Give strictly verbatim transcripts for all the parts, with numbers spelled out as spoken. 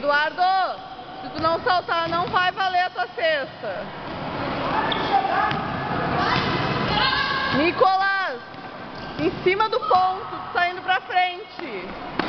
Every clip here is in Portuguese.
Eduardo, se tu não saltar, não vai valer a tua cesta. Nicolas, em cima do ponto, tu tá indo pra frente.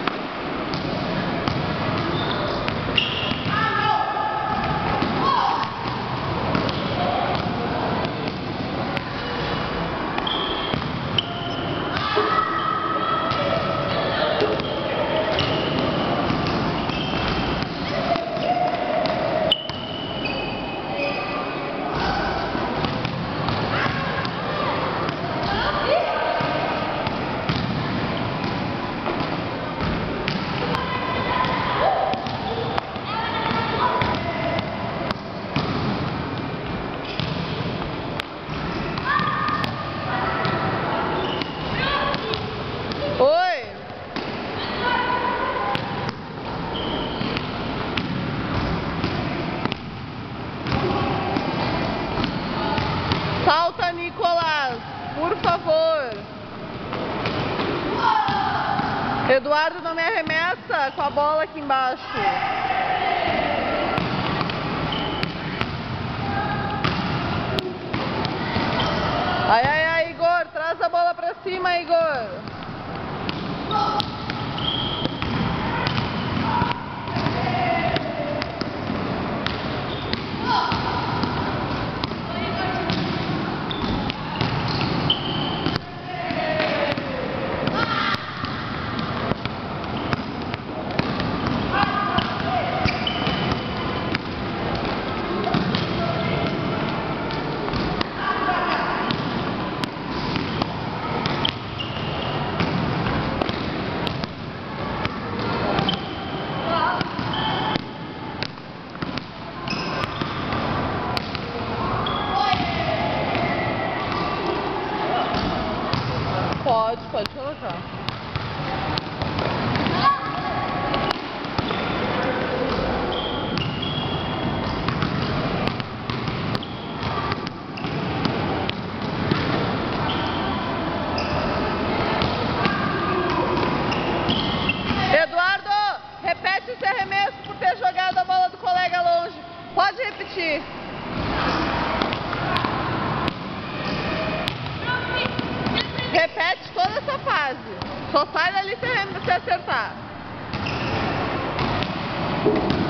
Oi! Salta, Nicolas, por favor. Eduardo, não me arremessa com a bola aqui embaixo. Ai, ai, ai, Igor, traz a bola pra cima, Igor. Pode, pode colocar. Eduardo, repete esse arremesso por ter jogado a bola do colega longe. Pode repetir. Repete toda essa fase. Só sai dali se acertar.